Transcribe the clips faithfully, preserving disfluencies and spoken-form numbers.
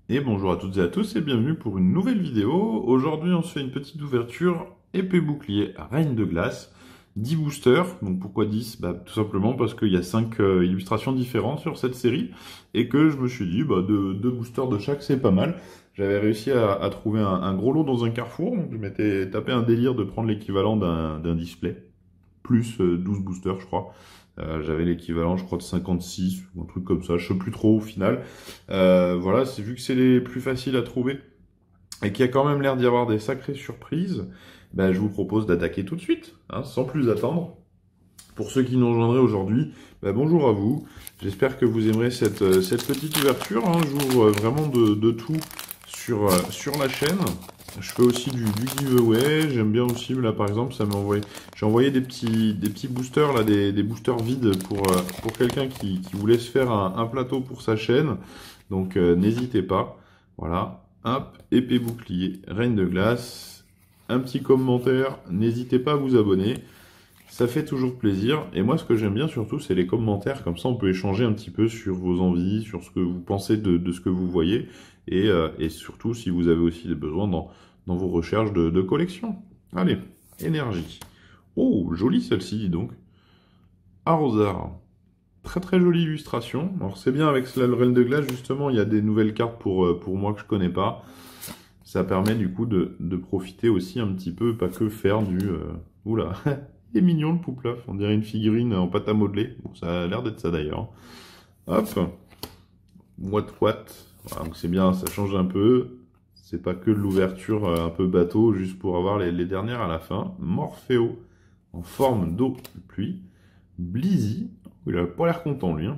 Et bonjour à toutes et à tous et bienvenue pour une nouvelle vidéo. Aujourd'hui on se fait une petite ouverture épée bouclier Reine de Glace, dix boosters. Donc pourquoi dix? Bah, tout simplement parce qu'il y a cinq euh, illustrations différentes sur cette série et que je me suis dit bah, deux, deux boosters de chaque c'est pas mal. J'avais réussi à, à trouver un, un gros lot dans un carrefour, donc je m'étais tapé un délire de prendre l'équivalent d'un d'un display, plus euh, douze boosters je crois. Euh, j'avais l'équivalent, je crois, de cinquante-six, ou un truc comme ça, je sais plus trop au final. Euh, voilà, c'est vu que c'est les plus faciles à trouver et qu'il y a quand même l'air d'y avoir des sacrées surprises, ben, je vous propose d'attaquer tout de suite, hein, sans plus attendre. Pour ceux qui nous rejoindraient aujourd'hui, ben, bonjour à vous. J'espère que vous aimerez cette, euh, cette petite ouverture. Hein. J'ouvre vraiment de, de tout sur, euh, sur la chaîne. Je fais aussi du, du giveaway. J'aime bien aussi, là par exemple, ça m'a envoyé. J'ai envoyé des petits, des petits boosters, là, des, des boosters vides pour, euh, pour quelqu'un qui, qui voulait se faire un, un plateau pour sa chaîne. Donc euh, n'hésitez pas. Voilà. Hop, épée bouclier, Reine de Glace. Un petit commentaire. N'hésitez pas à vous abonner. Ça fait toujours plaisir. Et moi, ce que j'aime bien surtout, c'est les commentaires. Comme ça, on peut échanger un petit peu sur vos envies, sur ce que vous pensez de, de ce que vous voyez. Et, euh, et surtout, si vous avez aussi des besoins dans, dans vos recherches de, de collection. Allez, énergie. Oh, jolie celle-ci, dis donc. Arrosard. Très très jolie illustration. Alors, c'est bien avec la Reine de Glace, justement, il y a des nouvelles cartes pour, euh, pour moi que je connais pas. Ça permet du coup de, de profiter aussi un petit peu, pas que faire du... Euh... Oula Il est mignon le Pouplaf, on dirait une figurine en pâte à modeler. Bon, ça a l'air d'être ça d'ailleurs. Hop. What what. Voilà, donc c'est bien, ça change un peu. C'est pas que de l'ouverture un peu bateau, juste pour avoir les, les dernières à la fin. Morpheo, en forme d'eau de pluie. Blizzy, il a pas l'air content lui. Hein.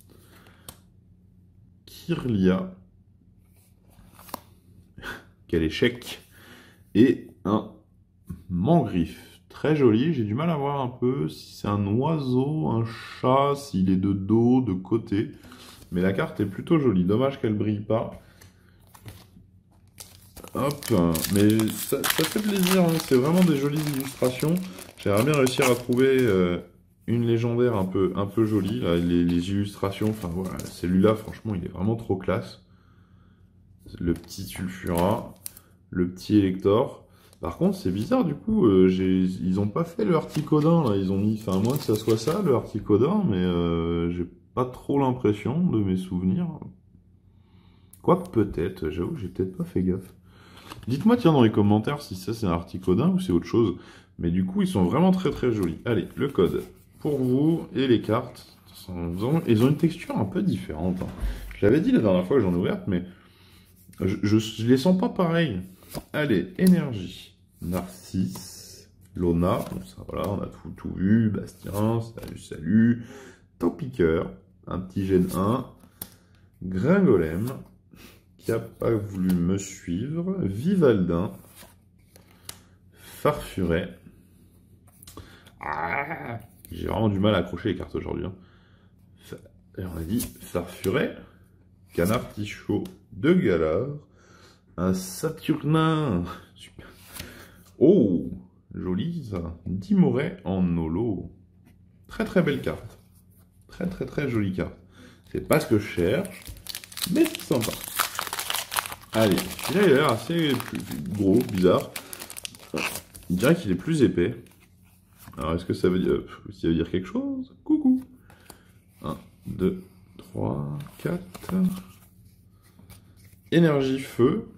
Kirlia. Quel échec. Et un Mangriffe. Très joli, j'ai du mal à voir un peu si c'est un oiseau, un chat, s'il est de dos, de côté. Mais la carte est plutôt jolie, dommage qu'elle brille pas. Hop, mais ça, ça fait plaisir, hein. C'est vraiment des jolies illustrations. J'aimerais bien réussir à trouver euh, une légendaire un peu, un peu jolie. Là, les, les illustrations, enfin voilà, celui-là, franchement, il est vraiment trop classe. Le petit Sulfura, le petit Elector. Par contre, c'est bizarre, du coup, euh, ils ont pas fait le Articodin, là, ils ont mis, enfin, à moins que ça soit ça, le Articodin, mais euh, j'ai pas trop l'impression de mes souvenirs. Quoique peut-être, j'avoue que j'ai peut-être pas fait gaffe. Dites-moi, tiens, dans les commentaires, si ça c'est un Articodin ou c'est autre chose. Mais du coup, ils sont vraiment très très jolis. Allez, le code pour vous et les cartes. Ils ont une texture un peu différente. Hein. Je l'avais dit la dernière fois que j'en ai ouverte, mais je, je, je les sens pas pareils. Allez, énergie. Narcisse. Lona. Bon, ça, voilà, on a tout, tout vu. Bastien, salut, salut. Topiqueur. Un petit gène un. Gringolem. Qui n'a pas voulu me suivre. Vivaldin. Farfuret. Ah, j'ai vraiment du mal à accrocher les cartes aujourd'hui. Hein. On a dit Farfuret. Canard Tichot de Galard. Un Saturnin. Super. Oh, joli ça. Dimoret en holo. Très très belle carte. Très très très jolie carte. C'est pas ce que je cherche, mais c'est sympa. Allez, celui-là il a l'air assez gros, bizarre. Il dirait qu'il est plus épais. Alors est-ce que ça veut dire, ça veut dire quelque chose? Coucou. un, deux, trois, quatre. Énergie feu.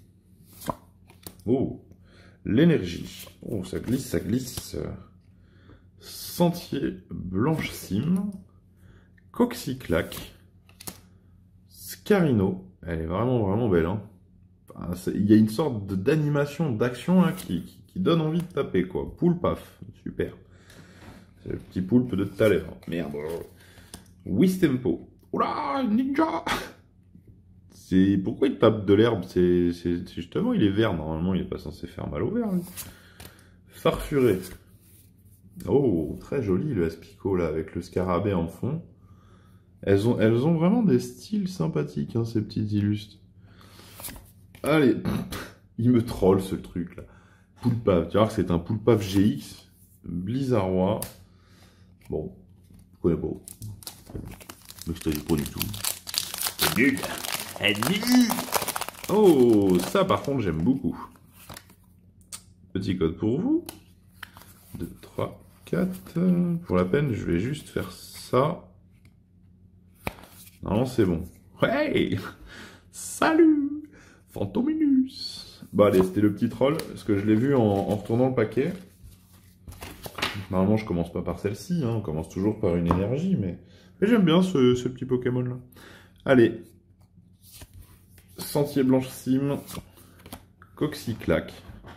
Oh, l'énergie. Oh, ça glisse, ça glisse. Sentier blanche cime. Coxyclac. Scarino. Elle est vraiment, vraiment belle. Hein. Enfin, il y a une sorte d'animation, d'action qui, qui, qui donne envie de taper, quoi. Poulpaf. Super. C'est le petit poulpe de tout à l'heure. Merde. Wistempo. Oula, ninja. C'est pourquoi il tape de l'herbe? C'est justement, il est vert. Normalement, il n'est pas censé faire mal au vert. Lui. Farfuré. Oh, très joli le Aspico, là, avec le scarabée en fond. Elles ont, elles ont vraiment des styles sympathiques, hein, ces petites illustres. Allez, il me troll ce truc là. Poulpave, tu vois que c'est un Poulpave G X, Blizzarrois. Bon, je connais pas. Mais je te dis pas du tout. C'est nul. Ennemi. Oh, ça par contre j'aime beaucoup. Petit code pour vous. deux, trois, quatre. Pour la peine, je vais juste faire ça. Non, c'est bon. Ouais. Salut Fantominus. Bon allez, c'était le petit troll, parce que je l'ai vu en, en retournant le paquet. Normalement, je commence pas par celle-ci, hein. On commence toujours par une énergie, mais, mais j'aime bien ce, ce petit Pokémon-là. Allez. Sentier Blanche-Cime. Coxyclac.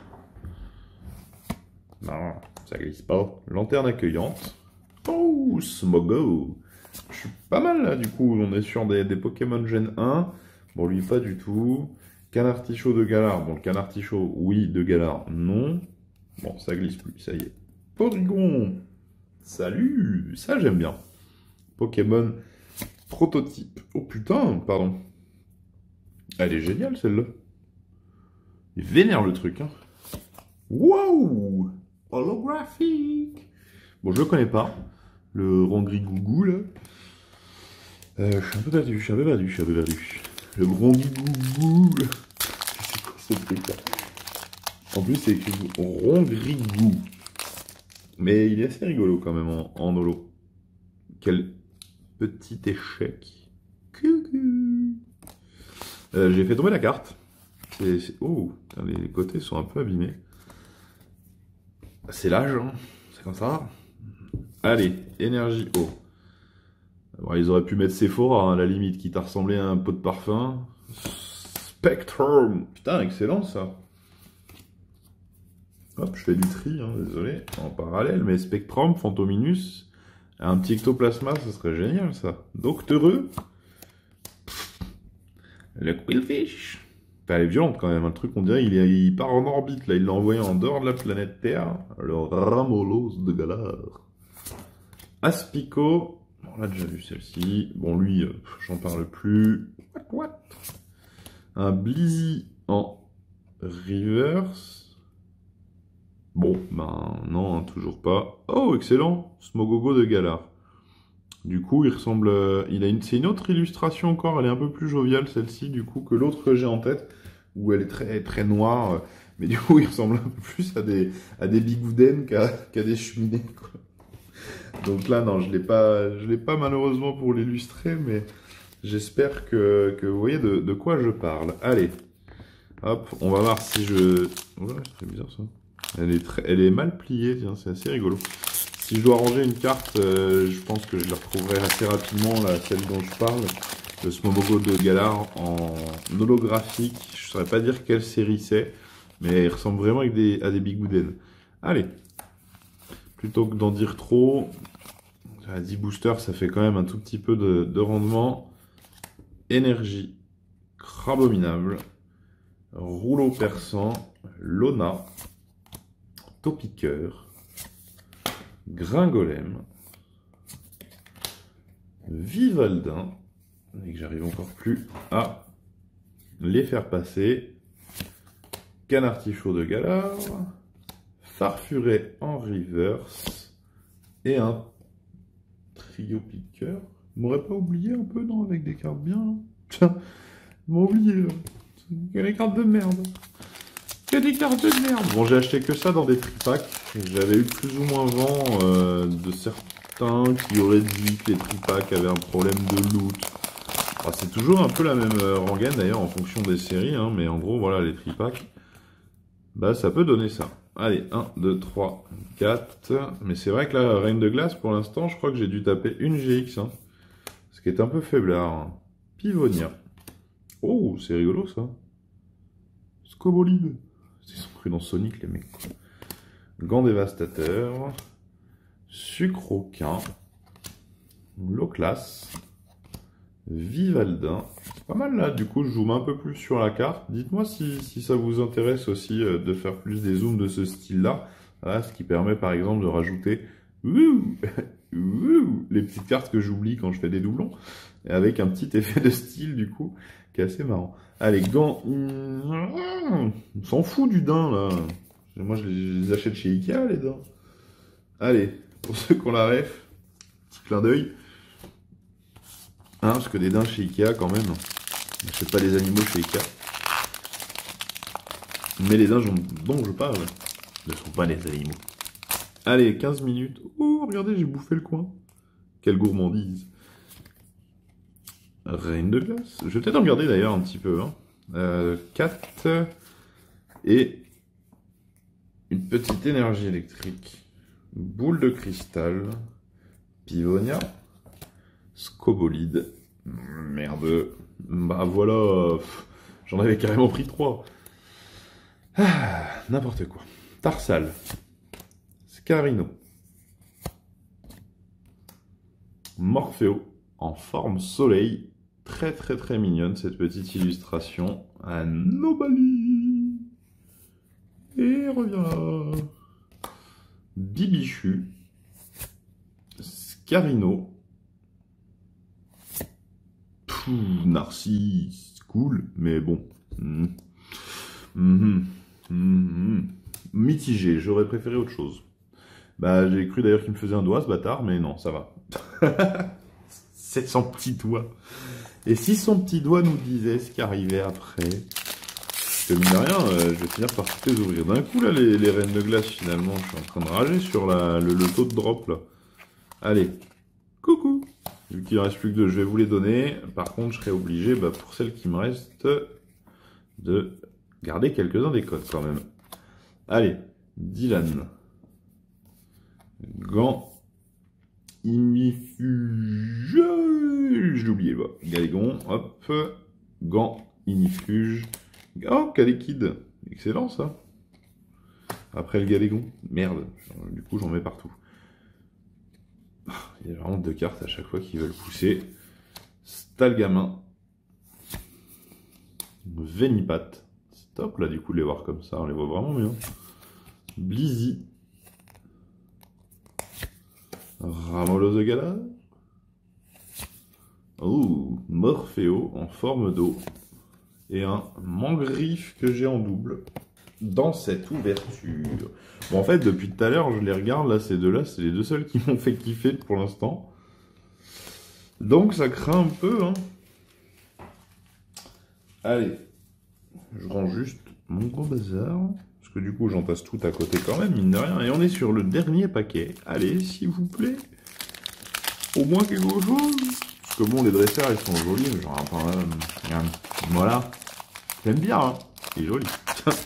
Non, ça glisse pas. Lanterne accueillante. Oh, Smogo. Je suis pas mal là, du coup. On est sur des, des Pokémon Gen un. Bon, lui, pas du tout. Canartichaud de Galar. Bon, le Canartichaud, oui. De Galar, non. Bon, ça glisse plus, ça y est. Porygon. Salut. Ça, j'aime bien. Pokémon prototype. Oh putain, pardon. Elle est géniale, celle-là. Il vénère le truc, hein. Wow. Holographique. Bon, je le connais pas. Le Rangri-Gougou, là. Euh, je suis un peu perdu, je suis un peu perdu, je suis un peu perdu. Le Rangri-Gougou. C'est quoi ce truc-là? En plus, c'est écrit Rangri-Gou. Mais il est assez rigolo, quand même, en, en holo. Quel petit échec. Coucou. Euh, J'ai fait tomber la carte. C'est... Oh, putain, les côtés sont un peu abîmés. C'est l'âge, hein. C'est comme ça. Allez, énergie eau. Bon, ils auraient pu mettre Sephora, hein, à la limite, qui t'a ressemblé à un pot de parfum. Spectrum. Putain, excellent ça. Hop, je fais du tri, hein, désolé, en parallèle, mais Spectrum, Fantominus, un petit ectoplasma, ça serait génial ça. Docteureux. Le Quillfish. Elle est violente quand même, un truc, on dirait, il, est, il part en orbite, là, il l'a envoyé en dehors de la planète Terre. Le Ramolos de Galar. Aspico, on a déjà vu celle-ci. Bon, lui, euh, j'en parle plus. What, what? Un Blizzy en reverse. Bon, ben non, hein, toujours pas. Oh, excellent, Smogogo de Galar. Du coup, il ressemble... Il a une... C'est une autre illustration encore, elle est un peu plus joviale celle-ci, du coup, que l'autre que j'ai en tête, où elle est très, très noire. Mais du coup, il ressemble un peu plus à des, à des bigouden qu'à qu'à des cheminées, quoi. Donc là, non, je l'ai pas, je l'ai pas malheureusement pour l'illustrer, mais j'espère que, que vous voyez de, de quoi je parle. Allez, hop, on va voir si je... Ouais, c'est bizarre ça. Elle est, très... elle est mal pliée, tiens, c'est assez rigolo. Si je dois ranger une carte, euh, je pense que je la retrouverai assez rapidement, là, celle dont je parle. Le Smogogo de Galar en holographique. Je ne saurais pas dire quelle série c'est, mais il ressemble vraiment avec des, à des bigouden. Allez, plutôt que d'en dire trop, à dix boosters, ça fait quand même un tout petit peu de, de rendement. Énergie, Crabominable, Rouleau perçant, Lona, Topiqueur, Gringolem, Vivaldin, et que j'arrive encore plus à les faire passer, Canartichaud de Galar, Farfuret en reverse, et un trio piqueur. Ils m'auraient pas oublié un peu, non, avec des cartes bien. Tiens, ils m'ont oublié, là. Il y a des cartes de merde. Il y a des cartes de merde. Bon, j'ai acheté que ça dans des tripacks. J'avais eu plus ou moins vent euh, de certains qui auraient dit que les tripacks avaient un problème de loot. Enfin, c'est toujours un peu la même euh, rengaine d'ailleurs en fonction des séries, hein, mais en gros, voilà, les tripacks, bah ça peut donner ça. Allez, un, deux, trois, quatre. Mais c'est vrai que la Reine de Glace, pour l'instant, je crois que j'ai dû taper une G X. Hein, ce qui est un peu faiblard. Hein. Pivonia. Oh, c'est rigolo ça. Scobolide. Ils sont cru dans Sonic, les mecs. Quoi. Gant dévastateur. Sucroquin. Loclas. Vivaldin. C'est pas mal là, du coup je zoome un peu plus sur la carte. Dites-moi si, si ça vous intéresse aussi euh, de faire plus des zooms de ce style-là. Voilà, ce qui permet par exemple de rajouter ouh, ouh, les petites cartes que j'oublie quand je fais des doublons. Et avec un petit effet de style du coup, qui est assez marrant. Allez, gants. On s'en fout du daim là. Moi je les, je les achète chez Ikea les daims. Allez, pour ceux qui ont la ref, petit clin d'œil. Hein, parce que des daims chez Ikea quand même, J'achète pas les animaux chez Ikea. Mais les dinges dont je parle ne sont pas des animaux. Allez, quinze minutes. Oh, regardez, j'ai bouffé le coin. Quelle gourmandise. Reine de glace. Je vais peut-être en regarder d'ailleurs un petit peu. Hein. Euh, quatre. Et une petite énergie électrique. Boule de cristal. Pivonia. Scobolide. Merde. Bah voilà. J'en avais carrément pris trois. Ah, n'importe quoi. Tarsal. Scarino. Morpheo. En forme soleil. Très très très mignonne cette petite illustration. Anobali. Et revient là. Bibichu. Scarino. Pfff, Narcisse. Cool, mais bon. Mmh. Mmh. Mmh. Mitigé, j'aurais préféré autre chose. Bah, j'ai cru d'ailleurs qu'il me faisait un doigt, ce bâtard, mais non, ça va. C'est son petit doigt. Et si son petit doigt nous disait ce qui arrivait après, que mine de rien, euh, je vais finir par toutes les ouvrir d'un coup, là, les, les reines de glace, finalement. Je suis en train de rager sur la, le, le taux de drop, là. Allez, coucou. Vu qu'il ne reste plus que deux, je vais vous les donner. Par contre, je serai obligé, bah, pour celles qui me restent, de garder quelques-uns des codes, quand même. Allez, Dylan. Gant. Imifuge. Je l'ai oublié, bah. Galégon, hop. Gant, Imifuge. Oh, Caléquide. Excellent, ça. Après le Galégon. Merde. Du coup, j'en mets partout. Il y a vraiment deux cartes à chaque fois qui veulent pousser. Stalgamin. Vénipat. C'est top, là, du coup, de les voir comme ça. On les voit vraiment bien. Blizzy. Ramolo de Gala. Oh, Morpheo en forme d'eau. Et un Mangriffe que j'ai en double dans cette ouverture. Bon, en fait, depuis tout à l'heure, je les regarde, là, ces deux-là, c'est les deux seuls qui m'ont fait kiffer pour l'instant. Donc, ça craint un peu, hein. Allez, je rends juste mon gros bazar. Parce que du coup, j'en passe tout à côté quand même, mine de rien. Et on est sur le dernier paquet. Allez, s'il vous plaît. Au moins quelque chose. Parce que bon, les dresseurs, ils sont jolis. Mais genre, enfin, euh, voilà. J'aime bien, hein. Il est joli.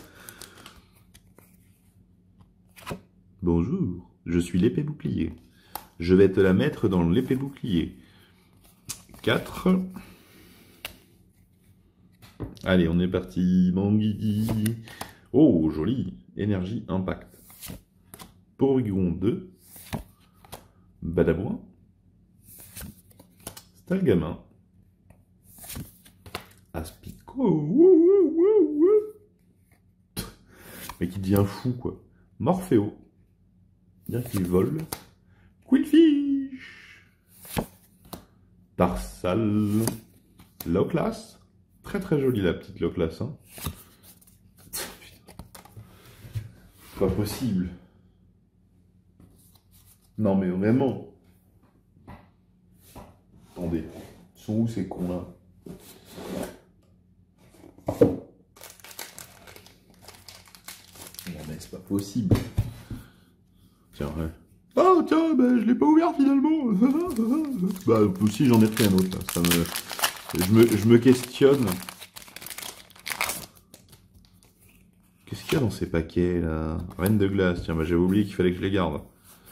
Bonjour, je suis l'épée bouclier. Je vais te la mettre dans l'épée bouclier. quatre. Allez, on est parti. Manguidi. Oh, joli. Énergie, impact. Porygon deux. Badabouin. Stalgamin. Aspico. Mais qui devient fou, quoi. Morpheo. Bien qu'il vole. Quillfish. Tarsal. Loclas. Très très jolie la petite Loclas. Hein. Pas possible. Non mais vraiment. Attendez. Ils sont où ces cons là? Non mais c'est pas possible. Tiens, ouais. Oh tiens, bah, je l'ai pas ouvert finalement. Bah aussi j'en ai pris un autre. Là. Ça me... Je, me... je me questionne. Qu'est-ce qu'il y a dans ces paquets là? Reine de glace, tiens, bah, j'avais oublié qu'il fallait que je les garde.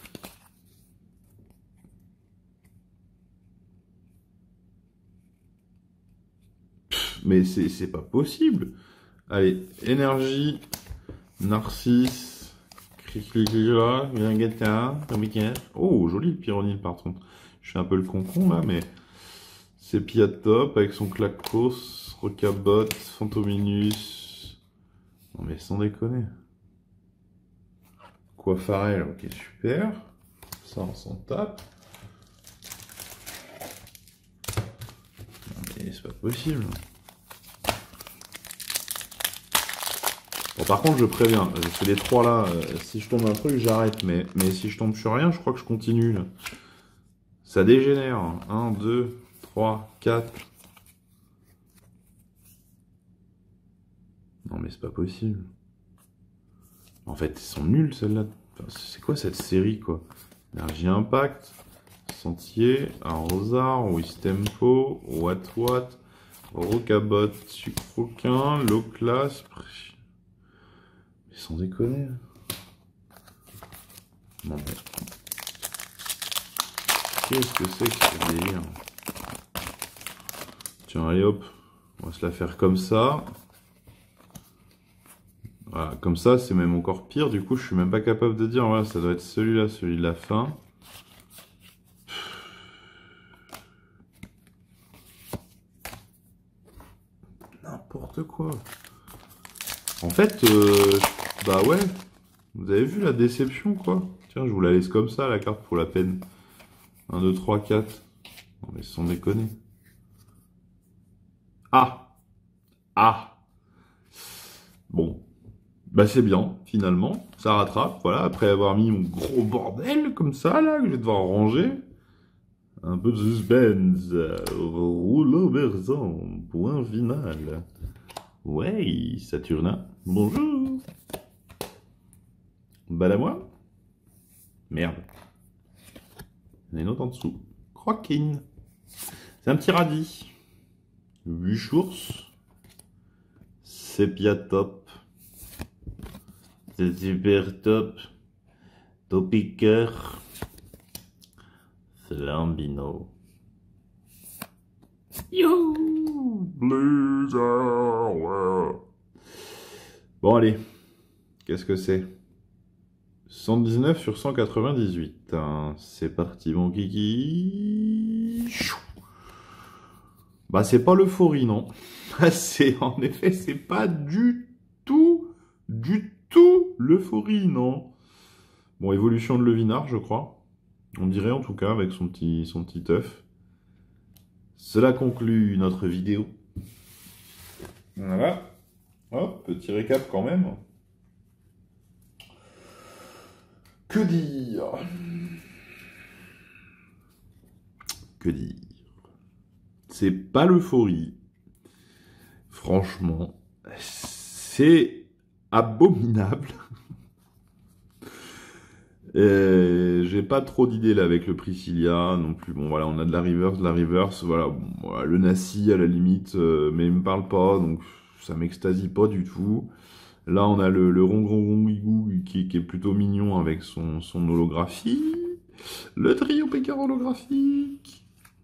Pff, mais c'est pas possible. Allez, énergie, Narcisse, Criclicla, Viringata, oh, joli le Pyronil par contre. Je fais un peu le concon là, mais c'est Piatop avec son Clacos, Rocabot, Fantominus. Non mais sans déconner. Coiffarel, ok super. Ça on s'en tape. Non mais c'est pas possible. Bon par contre je préviens, je fais les trois là, euh, si je tombe un truc j'arrête, mais, mais si je tombe sur rien je crois que je continue là. Ça dégénère. un, deux, trois, quatre. mais c'est pas possible. En fait, ils sont nuls celles-là. Enfin, c'est quoi cette série, quoi? Energy Impact, Sentier, Arrosar, Wistempo, What What, Rocabot, Sucroquin, Low Class. Mais sans déconner. Non mais. Qu'est-ce que c'est que ce délire? Tiens, allez hop, on va se la faire comme ça. Voilà, comme ça, c'est même encore pire. Du coup, je suis même pas capable de dire, voilà, ça doit être celui-là, celui de la fin. N'importe quoi. En fait, euh, bah ouais, vous avez vu la déception, quoi. Tiens, je vous la laisse comme ça, la carte, pour la peine. un, deux, trois, quatre. Non, mais sans déconner. Ah! Ah! Bon. Bah c'est bien, finalement. Ça rattrape, voilà. Après avoir mis mon gros bordel, comme ça, là, que je vais devoir ranger. Un peu de suspense. Rouleau versant. Point final. Ouais, Saturnin. Bonjour. Bad à moi. Merde. Il y en a une autre en dessous. Croquine. C'est un petit radis. Buchours. Sepia top. C'est super top. Topiqueur. Flambino. Youhou! Blizzard, ouais. Bon, allez. Qu'est-ce que c'est? cent dix-neuf sur cent quatre-vingt-dix-huit. Hein. C'est parti, mon kiki. Bah, c'est pas l'euphorie, non. C'est, en effet, c'est pas du tout, du tout l'euphorie, non. Bon, évolution de Levinard, je crois. On dirait, en tout cas, avec son petit, son petit œuf. Cela conclut notre vidéo. Voilà. Hop, petit récap quand même. Que dire? Que dire? C'est pas l'euphorie. Franchement, c'est abominable. J'ai pas trop d'idées là avec le Priscilla non plus. Bon voilà, on a de la reverse, de la reverse. Voilà, bon, voilà le Nassi à la limite, euh, mais il me parle pas, donc ça m'extasie pas du tout. Là, on a le, le Rongrongouigou qui, qui est plutôt mignon avec son, son holographie. Le trio Pécard holographique.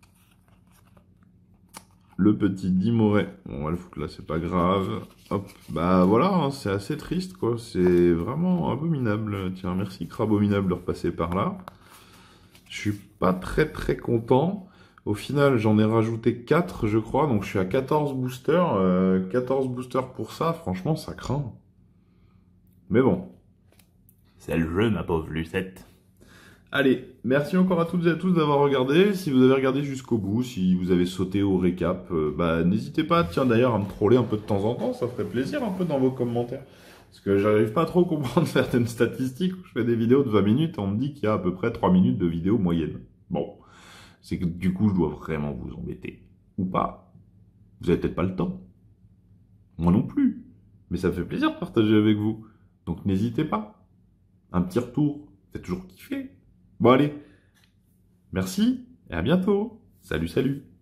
Le petit Dimoret. Bon, on va le foutre là, c'est pas grave. Hop, bah voilà, hein, c'est assez triste, quoi. C'est vraiment abominable. Tiens, merci Crabominable de repasser par là. Je suis pas très très content. Au final, j'en ai rajouté quatre, je crois. Donc, je suis à quatorze boosters. Euh, quatorze boosters pour ça, franchement, ça craint. Mais bon. C'est le jeu, ma pauvre Lucette. Allez, merci encore à toutes et à tous d'avoir regardé. Si vous avez regardé jusqu'au bout, si vous avez sauté au récap, euh, bah n'hésitez pas, tiens d'ailleurs, à me troller un peu de temps en temps, ça ferait plaisir un peu dans vos commentaires. Parce que j'arrive pas trop à comprendre certaines statistiques où je fais des vidéos de vingt minutes et on me dit qu'il y a à peu près trois minutes de vidéo moyenne. Bon, c'est que du coup je dois vraiment vous embêter. Ou pas. Vous avez peut-être pas le temps. Moi non plus. Mais ça me fait plaisir de partager avec vous. Donc n'hésitez pas. Un petit retour, c'est toujours kiffé. Bon allez, merci et à bientôt. Salut, salut.